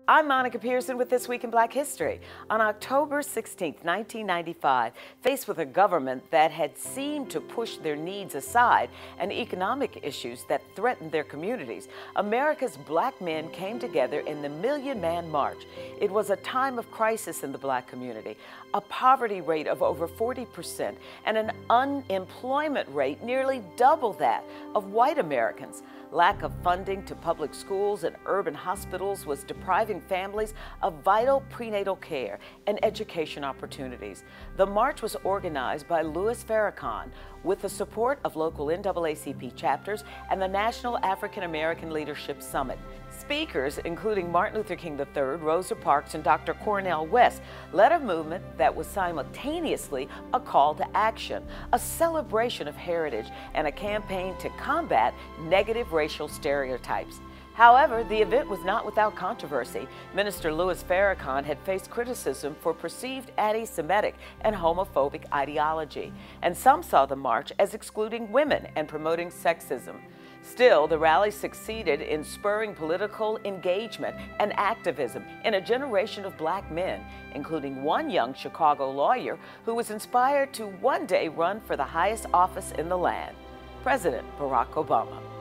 I'm Monica Pearson with This Week in Black History. On October 16, 1995, faced with a government that had seemed to push their needs aside and economic issues that threatened their communities, America's black men came together in the Million Man March. It was a time of crisis in the black community, a poverty rate of over 40%, and an unemployment rate nearly double that of white Americans. Lack of funding to public schools and urban hospitals was depriving families of vital prenatal care and education opportunities. The march was organized by Louis Farrakhan with the support of local NAACP chapters and the National African American Leadership Summit. Speakers, including Martin Luther King III, Rosa Parks, and Dr. Cornel West, led a movement that was simultaneously a call to action, a celebration of heritage, and a campaign to combat negative racial stereotypes. However, the event was not without controversy. Minister Louis Farrakhan had faced criticism for perceived anti-Semitic and homophobic ideology, and some saw the march as excluding women and promoting sexism. Still, the rally succeeded in spurring political engagement and activism in a generation of black men, including one young Chicago lawyer who was inspired to one day run for the highest office in the land, President Barack Obama.